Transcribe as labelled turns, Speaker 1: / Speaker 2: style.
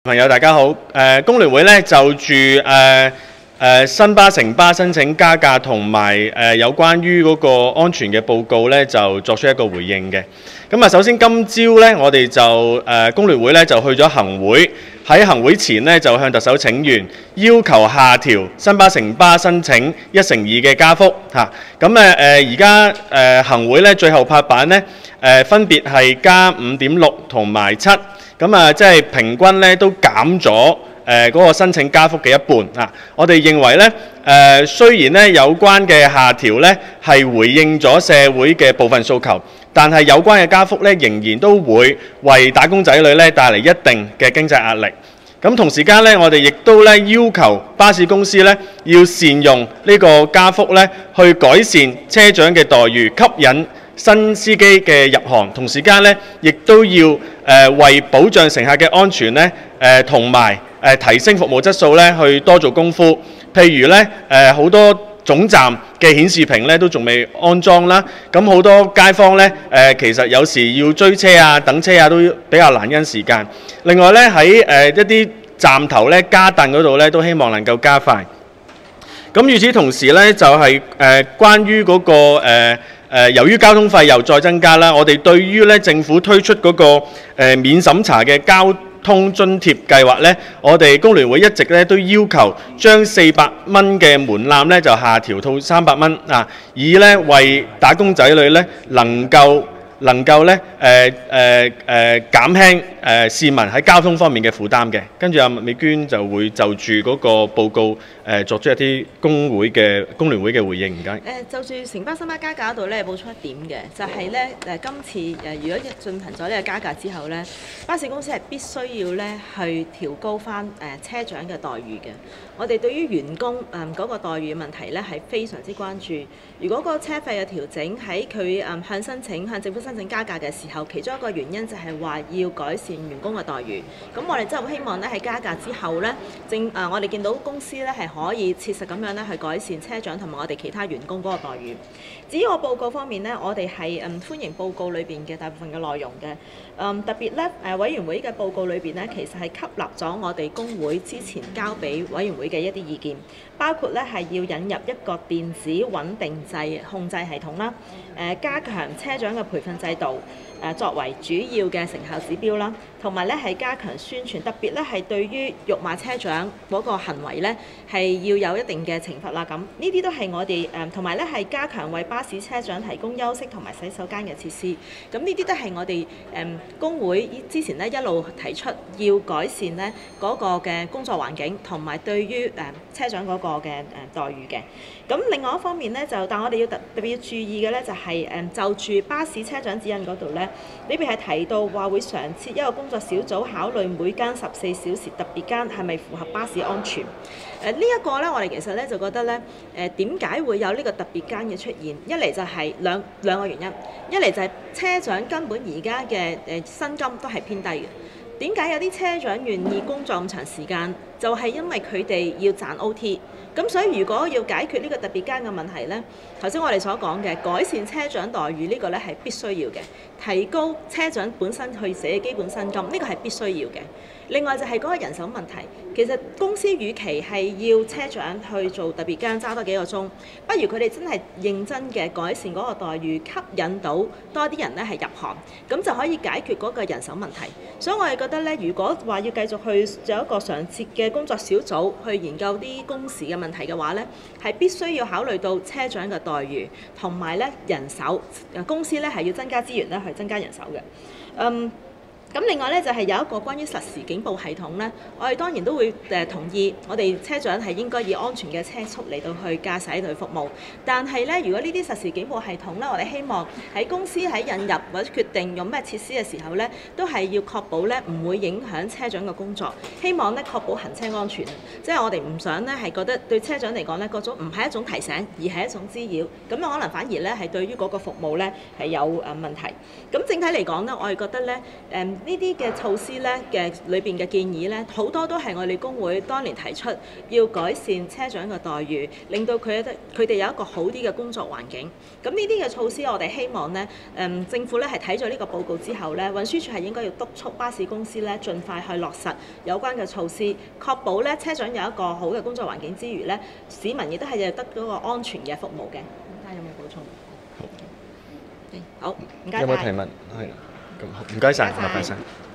Speaker 1: 朋友大家好，工聯會咧就住新巴、城巴申請加價同埋有關於嗰個安全嘅報告咧，就作出一個回應嘅。咁啊，首先今朝咧，我哋就工聯會咧就去咗行會，喺行會前咧就向特首請願，要求下調新巴、城巴申請1成2嘅加幅嚇。咁而家行會咧最後拍板咧分別係加5.6同埋7。咁啊，即係平均咧都減咗嗰個申請加幅嘅一半啊！我哋認為咧雖然咧有關嘅下調咧係回應咗社會嘅部分訴求，但係有關嘅加幅咧仍然都會為打工仔女咧帶嚟一定嘅經濟壓力。咁同時間咧，我哋亦都咧要求巴士公司咧要善用呢個加幅咧去改善車長嘅待遇，吸引新司機嘅入行，同時間咧，亦都要為保障乘客嘅安全咧，同埋提升服務質素咧，去多做功夫。譬如咧，好多總站嘅顯示屏咧都仲未安裝啦，咁好多街坊咧，其實有時要追車啊、等車啊，都比較難因時間。另外咧，喺一啲站頭咧加凳嗰度咧，都希望能夠加快。咁與此同時咧，就係關於嗰個由於交通費又再增加啦，我哋對於咧政府推出嗰個免審查嘅交通津貼計劃咧，我哋工聯會一直咧都要求將400蚊嘅門檻咧就下調到300蚊啊，以咧為打工仔女咧能夠咧減輕市民喺交通方面嘅負擔嘅。跟住阿麥美娟就會就住嗰個報告作出一啲工聯會嘅回應。唔該。
Speaker 2: 就住城巴、新巴加價嗰度咧，補充一點嘅，就係咧今次如果進行咗呢個加價之後咧，巴士公司係必須要咧去調高翻車長嘅待遇嘅。我哋對於員工嗰個待遇問題咧係非常之關注。如果個車費嘅調整喺佢向政府申請加價嘅時候，其中一個原因就係話要改善員工嘅待遇。咁我哋真係好希望咧喺加價之後咧，我哋見到公司咧係可以切實咁樣咧去改善車長同埋我哋其他員工嗰個待遇。至於個報告方面咧，我哋係歡迎報告裏邊嘅大部分嘅內容嘅。特別咧委員會嘅報告裏邊咧，其實係吸納咗我哋工會之前交俾委員會嘅一啲意見，包括咧係要引入一個電子穩定掣控制系統啦，加強車長嘅培訓制度，作為主要嘅成效指標啦，同埋咧係加強宣傳，特別咧係對於辱罵車長嗰個行為咧係要有一定嘅懲罰啦。咁呢啲都係我哋同埋咧係加強為巴士車長提供休息同埋洗手間嘅設施。咁呢啲都係我哋工會之前咧一路提出要改善咧嗰個嘅工作環境，同埋對於車長嗰個嘅待遇嘅。咁另外一方面咧但我哋要特別要注意嘅咧就係就住巴士車長指引嗰度咧，呢邊係提到話會常設一個工作小組考慮每間14小時特別間係咪符合巴士安全。呢一個咧，我哋其實咧就覺得咧，點解會有呢個特別間嘅出現？一嚟就係兩個原因，一嚟就係車長根本而家嘅薪金都係偏低嘅。點解有啲車長願意工作咁長時間？就係因為佢哋要賺 OT。咁所以如果要解決呢個特別間嘅問題呢，頭先我哋所講嘅改善車長待遇呢個呢係必須要嘅，提高車長本身去寫嘅基本薪金呢個係必須要嘅。另外就係嗰個人手問題，其實公司與其係要車長去做特別間揸多幾個鐘，不如佢哋真係認真嘅改善嗰個待遇，吸引到多啲人呢係入行，咁就可以解決嗰個人手問題。所以我哋覺得呢，如果話要繼續去有一個常設嘅工作小組去研究啲工時嘅問題嘅話呢，係必須要考慮到車長嘅待遇同埋咧人手，公司咧係要增加資源咧去增加人手嘅。咁另外咧就係有一個關於實時警報系統咧，我哋當然都會同意，我哋車長係應該以安全嘅車速嚟到去駕駛去服務。但係咧，如果呢啲實時警報系統咧，我哋希望喺公司喺引入或者決定用咩設施嘅時候咧，都係要確保咧唔會影響車長嘅工作。希望咧確保行車安全，即係我哋唔想咧係覺得對車長嚟講咧，嗰種唔係一種提醒，而係一種滋擾。咁樣可能反而咧係對於嗰個服務咧係有問題。咁整體嚟講咧，我哋覺得咧啲嘅措施咧嘅裏邊嘅建議咧，好多都係我哋工會當年提出要改善車長嘅待遇，令到佢哋有一個好啲嘅工作環境。咁呢啲嘅措施，我哋希望咧，政府咧係睇咗呢個報告之後咧，運輸署係應該要督促巴士公司咧，盡快去落實有關嘅措施，確保咧車長有一個好嘅工作環境之餘咧，市民亦都係得嗰個安全嘅服務嘅。睇下有冇補充？好，唔該晒。
Speaker 1: 有冇提問？係，咁好，唔該晒，麻煩晒。